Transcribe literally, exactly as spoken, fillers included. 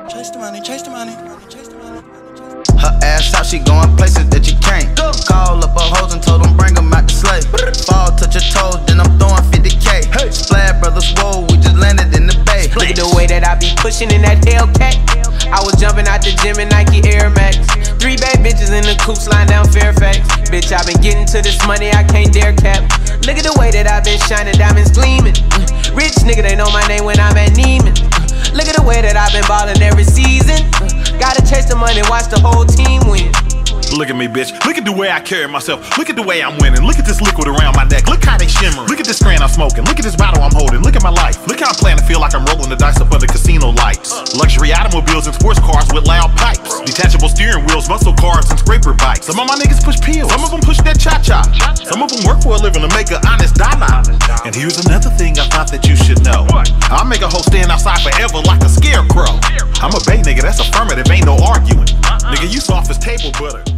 Chase the money, chase the money, chase the money. Her ass out, she going places that you can't. Call up her hoes and told them bring them out the slave. Fall, touch your toes, then I'm throwing fifty K. Splash Brothers, whoa, we just landed in the bay. Look at the way that I be pushing in that Hellcat. I was jumping out the gym in Nike Air Max. Three bad bitches in the coops lying down Fairfax. Bitch, I been getting to this money, I can't dare cap. Look at the way that I been shining, diamonds gleaming. Rich nigga, they know my name when I'm at Neiman. Look at the way that I been ballin' every season. Gotta chase the money, watch the whole team win. Look at me, bitch. Look at the way I carry myself. Look at the way I'm winning. Look at this liquid around my neck. Look how they shimmering. Look at this strand I'm smoking. Look at this bottle I'm holding. Look at my life. Look how I'm playing to feel like I'm rolling the dice up under casino lights. Luxury automobiles and sports cars with loud pipes. Detachable steering wheels, muscle cars, and scraper bikes. Some of my niggas push pills. Some of them push that cha-cha. Some of them work for a living to make an honest dollar. And here's another thing I thought that you should know. I'll make a hoe stand outside forever like a scarecrow. I'm a bay nigga, that's affirmative, ain't no arguing. Nigga, you soft as table butter.